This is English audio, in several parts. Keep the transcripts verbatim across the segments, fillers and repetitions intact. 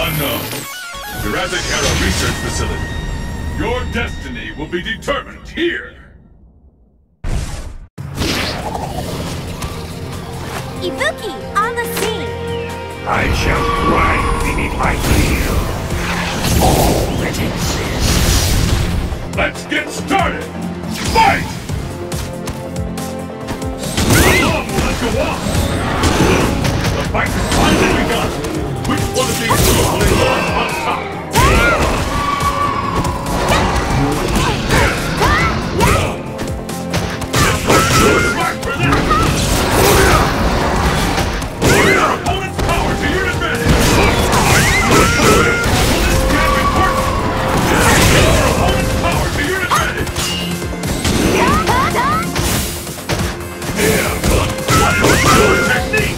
Unknown. Jurassic Era Research Facility. Your destiny will be determined here. Ibuki, on the scene! I shall grind beneath my heel all that exists. Let's get started! Fight! Oh, let's go on! The fight has finally begun! Which one of these two will emerge on top? Back for that! Opponent's power to your advantage! Opponent's gap important! Opponent's power to your advantage! What is your technique?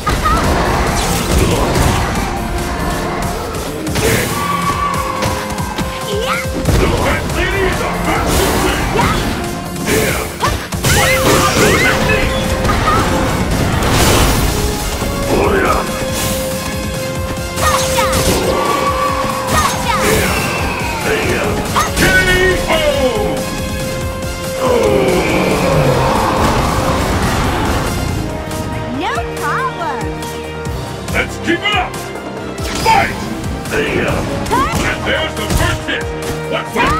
The Fat Lady is a massive win! What is your technique? Pull it up! Gotcha! Gotcha! K O! No problem! Let's keep it up! Fight! And there's the first hit! What's that?